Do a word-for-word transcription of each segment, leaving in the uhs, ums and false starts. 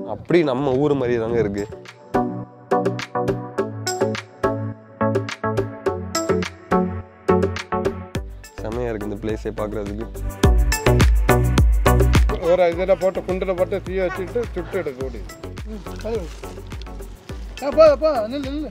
அப்படி நம்ம ஊர் மாதிரி தாங்க இருக்கு. செமையா இருக்கு இந்த பிளேஸை பார்க்கறதுக்கு. ஒரு இதில் போட்டு குண்டில் போட்டு தீ வச்சுட்டு சுட்டு எடுக்க முடியும். அப்பா அப்பா நில்லு நில்லு.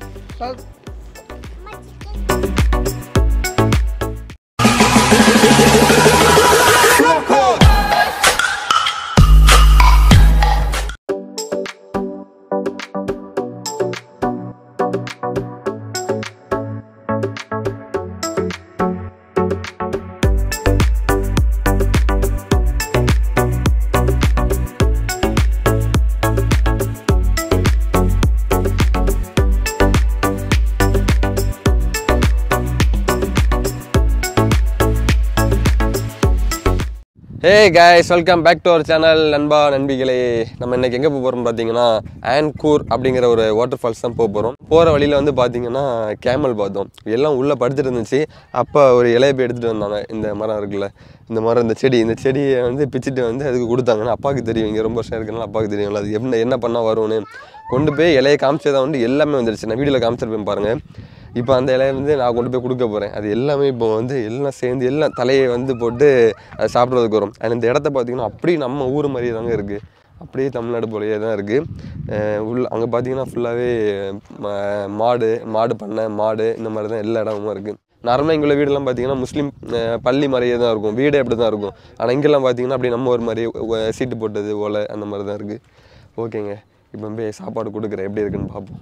Hey guys, welcome back to our channel. நண்பா நண்பிகளே, நம்ம இன்னைக்கு எங்கே போக போகிறோம் பார்த்தீங்கன்னா ஆன் கூர் அப்படிங்கிற ஒரு வாட்டர் ஃபால்ஸ் தான் போக போகிறோம். போகிற வழியில் வந்து பார்த்தீங்கன்னா கேமல் பார்த்தோம். எல்லாம் உள்ளே படுத்துட்டு இருந்துச்சு. அப்போ ஒரு இலையை போய் எடுத்துகிட்டு வந்தாங்க. இந்த மரம் இருக்குல்ல, இந்த மரம், இந்த செடி, இந்த செடியை வந்து பிச்சுட்டு வந்து அதுக்கு கொடுத்தாங்கன்னா அப்பாவுக்கு தெரியும். இங்கே ரொம்ப வருஷம் இருக்குனால அப்பாவுக்கு தெரியும்ல அது என்ன என்ன பண்ணால் வரும்னு. கொண்டு போய் இலையை காமிச்சதான் வந்து எல்லாமே வந்துடுச்சு. நான் வீடியோவில் காமிச்சிருப்பேன் பாருங்கள். இப்போ அந்த இலையை வந்து நான் கொண்டு போய் கொடுக்க போகிறேன். அது எல்லாமே இப்போ வந்து எல்லாம் சேர்ந்து எல்லாம் தலையை வந்து போட்டு அதை சாப்பிட்றதுக்கு வரும். அது இந்த இடத்த பார்த்திங்கன்னா அப்படியே நம்ம ஊர் மாதிரியே தாங்க இருக்குது. அப்படியே தமிழ்நாடு போலயே தான் இருக்குது. உள்ள அங்கே பார்த்திங்கன்னா ஃபுல்லாகவே மாடு மாடு பண்ணை மாடு இந்த மாதிரி தான் எல்லா இடமும் இருக்குது. நார்மலாக இங்குள்ள வீடெல்லாம் பார்த்திங்கன்னா முஸ்லீம் பள்ளி மாதிரியே தான் இருக்கும். வீடே அப்படி தான் இருக்கும். ஆனால் இங்கெல்லாம் பார்த்திங்கன்னா அப்படி நம்ம ஒரு மாதிரி சீட்டு போட்டது ஓலை அந்த மாதிரி தான் இருக்குது. ஓகேங்க, இப்போ போய் சாப்பாடு கொடுக்குறேன். எப்படி இருக்குன்னு பார்ப்போம்.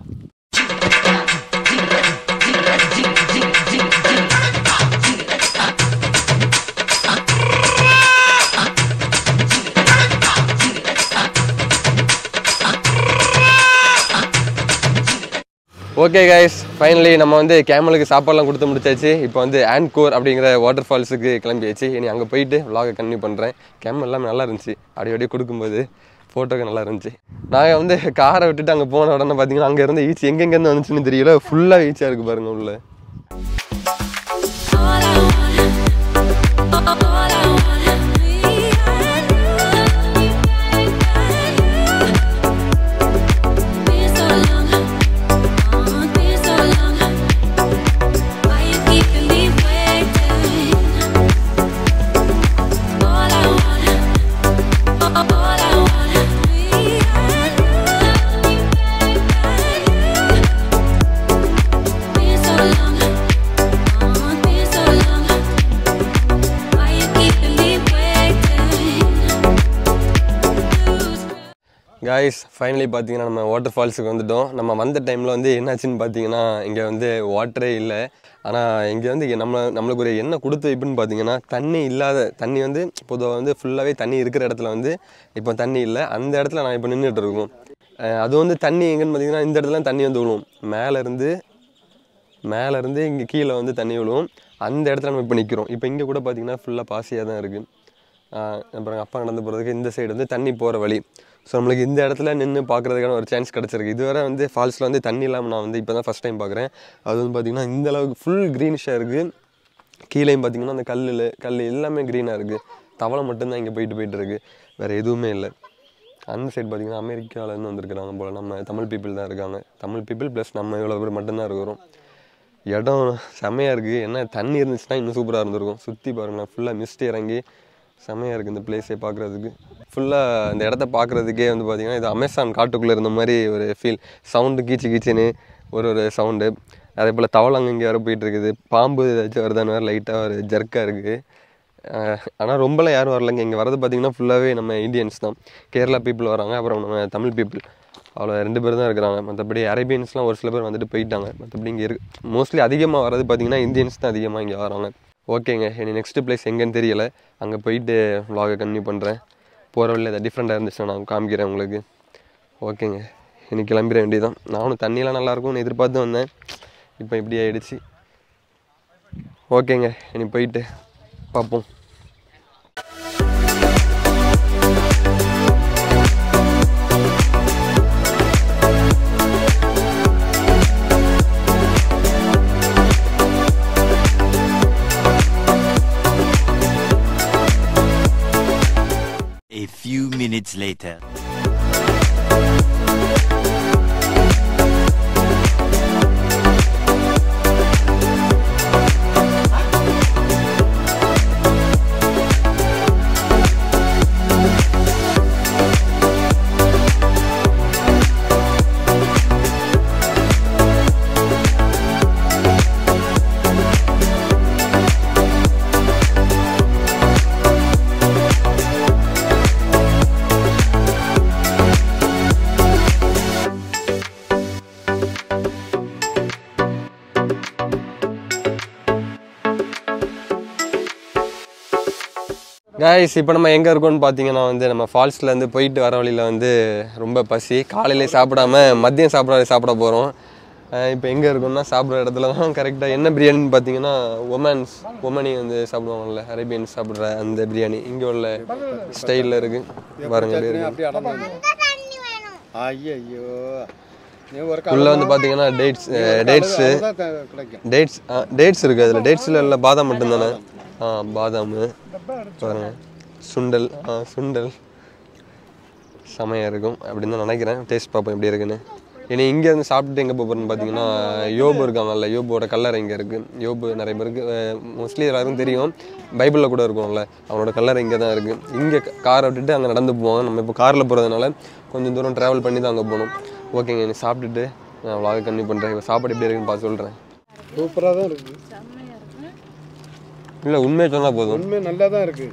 ஓகே கைஸ், ஃபைனலி நம்ம வந்து கேமலுக்கு சாப்பாடுலாம் கொடுத்து முடிச்சாச்சு. இப்போ வந்து ஆன் கூர் அப்படிங்கிற வாட்டர் ஃபால்ஸுக்கு கிளம்பியாச்சு. இனி அங்கே போயிட்டு விலாகை கண்டினியூ பண்ணுறேன். கேமல் எல்லாமே நல்லா இருந்துச்சு. அப்படி அப்படியே கொடுக்கும்போது ஃபோட்டோக்கு நல்லா இருந்துச்சு. நாங்கள் வந்து காரை விட்டுட்டு அங்கே போன உடனே பார்த்தீங்கன்னா அங்கே இருந்து ஈச்சி எங்கெங்கேருந்து வந்துச்சுன்னு தெரியல. ஃபுல்லாக ஈச்சியாக இருக்குது பாருங்கள் உள்ள. காய்ஸ், ஃபைனலி பார்த்தீங்கன்னா நம்ம வாட்டர் ஃபால்ஸுக்கு வந்துவிட்டோம். நம்ம வந்த டைமில் வந்து என்னாச்சுன்னு பார்த்தீங்கன்னா இங்கே வந்து வாட்டரே இல்லை. ஆனால் இங்கே வந்து நம்ம நம்மளுக்கு ஒரு என்ன கொடுத்து வைப்புன்னு பார்த்தீங்கன்னா தண்ணி இல்லாத தண்ணி வந்து பொதுவாக வந்து ஃபுல்லாகவே தண்ணி இருக்கிற இடத்துல வந்து இப்போ தண்ணி இல்லை. அந்த இடத்துல நான் இப்போ நின்றுட்டு இருக்கோம். அது வந்து தண்ணி எங்கேன்னு பார்த்தீங்கன்னா இந்த இடத்துல தண்ணி வந்து விழுவும். மேலேருந்து மேலேருந்து இங்கே கீழே வந்து தண்ணி விழுவும். அந்த இடத்துல நம்ம இப்போ நிற்கிறோம். இப்போ இங்கே கூட பார்த்தீங்கன்னா ஃபுல்லாக பாசியாக தான் இருக்குது. அப்புறம் அப்பா நடந்து போகிறதுக்கு இந்த சைடு வந்து தண்ணி போகிற வழி. ஸோ நம்மளுக்கு இந்த இடத்துல நின்று பார்க்குறதுக்கான ஒரு சான்ஸ் கிடச்சிருக்கு. இதுவரை வந்து ஃபால்ஸில் வந்து தண்ணி இல்லாமல் நான் வந்து இப்போ தான் ஃபஸ்ட் டைம் பார்க்குறேன். அது வந்து பார்த்திங்கன்னா இந்த அளவுக்கு ஃபுல் க்ரீனிஷாக இருக்குது. கீழேயும் பார்த்திங்கன்னா அந்த கல்லில் கல் எல்லாமே க்ரீனாக இருக்குது. தவளை மட்டும்தான் இங்கே போயிட்டு போயிட்டு இருக்குது, வேறு எதுவுமே இல்லை. அந்த சைடு பார்த்திங்கன்னா அமெரிக்காவிலேருந்து வந்துருக்குறாங்க போல். நம்ம தமிழ் பீப்புள் தான் இருக்காங்க. தமிழ் பீப்புள் ப்ளஸ் நம்ம இவ்வளோ பேர் மட்டும்தான் இருக்கிறோம். இடம் செம்மையாக இருக்குது. என்ன தண்ணி இருந்துச்சுன்னா இன்னும் சூப்பராக இருந்திருக்கும். சுற்றி பாருங்களேன், ஃபுல்லாக மிஸ்ட் இறங்கி செம்மையாக இருக்குது இந்த பிளேஸை பார்க்குறதுக்கு. ஃபுல்லாக இந்த இடத்த பார்க்குறதுக்கே வந்து பார்த்திங்கன்னா இது அமேசான் காட்டுக்குள்ளே இருந்த மாதிரி ஒரு ஃபீல். சவுண்டு கீச்சு கீச்சுன்னு ஒரு ஒரு சவுண்டு. அதே போல் தவளங்க இங்கே வர போயிட்டுருக்குது. பாம்பு ஏதாச்சும் வருதான்னு வேறு லைட்டாக ஒரு ஜர்க்காக இருக்குது. ஆனால் ரொம்பலாம் யாரும் வரலைங்க. இங்கே வரது பார்த்திங்கன்னா ஃபுல்லாகவே நம்ம இந்தியன்ஸ் தான். கேரளா பீப்புள் வராங்க, அப்புறம் நம்ம தமிழ் பீப்புள், அவ்வளோ ரெண்டு பேர் தான் இருக்கிறாங்க. மற்றபடி அரேபியன்ஸ்லாம் ஒரு சில பேர் வந்துட்டு போயிட்டாங்க. மற்றபடி இங்கே இருக்கு மோஸ்ட்லி அதிகமாக வர்றது பார்த்திங்கன்னா இந்தியன்ஸ் தான் அதிகமாக இங்கே வராங்க. ஓகேங்க, இனி நெக்ஸ்ட்டு பிளேஸ் எங்கேன்னு தெரியலை. அங்கே போயிட்டு vlog கண்டினியூ பண்ணுறேன். போகிற வழியில் எதாவது டிஃப்ரெண்ட்டாக இருந்துச்சுன்னா நான் காமிக்கிறேன் உங்களுக்கு. ஓகேங்க, இனி கிளம்பிட வேண்டியதான். நானும் தண்ணியெலாம் நல்லாயிருக்கும்னு எதிர்பார்த்து வந்தேன். இப்போ இப்படி ஆகிடுச்சு. ஓகேங்க, இனி போயிட்டு பார்ப்போம். A few minutes later. Guys இப்போ நம்ம எங்கே இருக்கோம்னு பார்த்தீங்கன்னா வந்து நம்ம ஃபால்ஸ்லேருந்து போயிட்டு வர வழியில் வந்து ரொம்ப பசி காலையிலே சாப்பிடாம மதியம் சாப்பிட சாப்பிட போகிறோம். இப்போ எங்கே இருக்கோம்னா சாப்பிட்ற இடத்துல தான் கரெக்டாக என்ன பிரியாணின்னு பார்த்தீங்கன்னா ஒமன்ஸ் ஒமனி வந்து சாப்பிடுவாங்கல்ல அரேபியன்ஸ் சாப்பிட்ற அந்த பிரியாணி இங்கே உள்ள ஸ்டைலில் இருக்குது பாருங்க. உள்ளே வந்து பார்த்தீங்கன்னா டேட்ஸ் டேட்ஸு டேட்ஸ் டேட்ஸ் இருக்குது அதில் டேட்ஸில் இல்லை பாதாம் மட்டும்தானே. ஆ பாதாம் பாருங்க சுண்டல் ஆ சுண்டல் செமையாக இருக்கும் அப்படின்னு தான் நினைக்கிறேன். டேஸ்ட் பார்ப்போம் எப்படி இருக்குன்னு. இனி இங்கே வந்து சாப்பிட்டுட்டு எங்கே போகிறோன்னு பார்த்தீங்கன்னா யோபு இருக்காங்கல்ல யோபோட கல்லறை இங்கே இருக்குது. யோபு நிறைய பேருக்கு மோஸ்ட்லி எல்லாருக்கும் தெரியும், பைபிளில் கூட இருக்கும்ல அவனோட கல்லறை இங்கே தான் இருக்குது. இங்கே காரை விட்டுட்டு அங்கே நடந்து போவாங்க. நம்ம இப்போ காரில் போகிறதுனால கொஞ்சம் தூரம் ட்ராவல் பண்ணி தான் அங்கே போகணும். ஓகேங்க இனி சாப்பிட்டுட்டு நான் vlog கன்டினியூ பண்ணுறேன். இப்போ சாப்பாடு எப்படி இருக்குன்னு பார்த்து சொல்கிறேன். சூப்பராக தான் இருக்குது. இல்லை உண்மையை சொன்னால் போதும், உண்மை நல்லா தான் இருக்குது.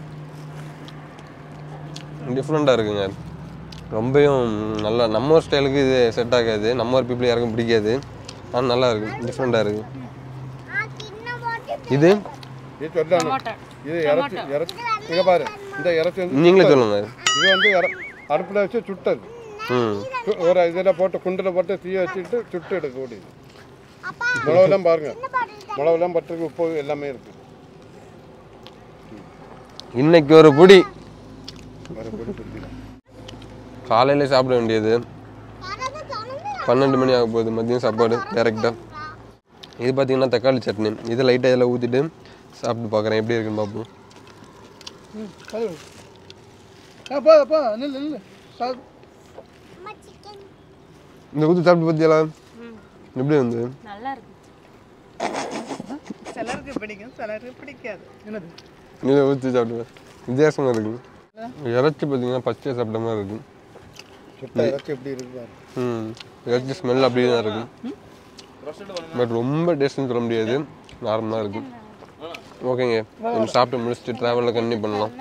டிஃப்ரெண்ட்டாக இருக்குங்க. ரொம்பவும் நல்லா நம்ம ஒரு ஸ்டைலுக்கு இது செட் ஆகாது, நம்ம ஒரு பீப்புள் யாருக்கும் பிடிக்காது. ஆனால் நல்லா இருக்குது, டிஃப்ரெண்ட்டாக இருக்குது. இது இது சொல்லணும், இது இறச்சி இறச்சி இங்கே பாரு, இந்த இறச்சி வந்து நீங்களே சொல்லுங்க. இது வந்து அடுப்பில் வச்சு சுட்டது. ம் ஒரு இதில் போட்டு குண்டில் போட்டு தீய வச்சுட்டு சுட்டு எடுக்கக்கூடியது. மிளகுலாம் பாருங்கள், மிளகுலாம் பட்டுருக்கு, உப்பு எல்லாமே இருக்குது. இன்னைக்கு ஒரு பொடி காலையிலே சாப்பிட வேண்டியது. பன்னெண்டு மணி ஆக போகுது மதியம் சாப்பாடு டேரெக்டாக. இது பார்த்தீங்கன்னா தக்காளி சட்னி. இது லைட்டாக இதில் ஊற்றிட்டு சாப்பிட்டு பார்க்குறேன் எப்படி இருக்குன்னு பார்ப்போம். இந்த ஊற்றி சாப்பிட்டு பார்த்தியா எப்படி வந்து இதை ஊற்றி சாப்பிடுவேன். வித்தியாசமாக இருக்குது. இறைச்சி பார்த்தீங்கன்னா பச்சையாக சாப்பிட்ட மாதிரி இருக்கும். ம் இறைச்சி ஸ்மெல் அப்படி தான் இருக்கும். பட் ரொம்ப டேஸ்ட்னு சொல்ல முடியாது, நார்மலாக இருக்கும். ஓகேங்க நம்ம சாப்பிட்டு முடிச்சுட்டு ட்ராவலில் கண்டினியூ பண்ணலாம்.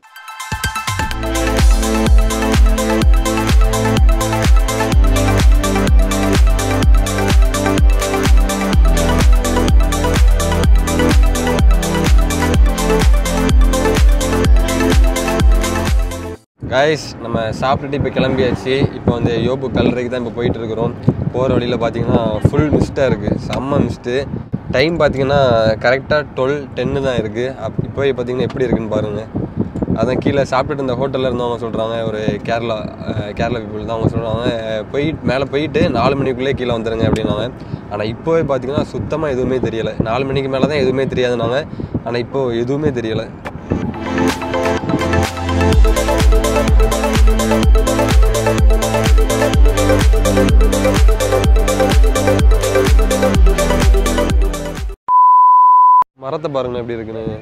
கைஸ் நம்ம சாப்பிட்டுட்டு இப்போ கிளம்பியாச்சு. இப்போ வந்து யோபு கல்லறைக்கு தான் இப்போ போயிட்டுருக்குறோம். போகிற வழியில் பார்த்தீங்கன்னா ஃபுல் மிஸ்ட்டாக இருக்குது, செம்ம மிஸ்ட்டு. டைம் பார்த்தீங்கன்னா கரெக்டாக டுவெல் டென்னு தான் இருக்குது. அப் இப்போ பார்த்தீங்கன்னா எப்படி இருக்குன்னு பாருங்கள். அதான் கீழே சாப்பிட்டுட்டு இந்த ஹோட்டலில் இருந்தவங்க சொல்கிறாங்க, ஒரு கேரளா கேரளா பீப்புள் தான் அவங்க சொல்கிறாங்க, போயிட்டு மேலே போயிட்டு நாலு மணிக்குள்ளே கீழே வந்துடுங்க அப்படின்னாங்க. ஆனால் இப்போவே பார்த்தீங்கன்னா சுத்தமாக எதுவுமே தெரியலை. நாலு மணிக்கு மேலே தான் எதுவுமே தெரியாதுன்னாங்க. ஆனால் இப்போது எதுவுமே தெரியலை. மரத்தை பாருங்க எப்படி இருக்குன்னு.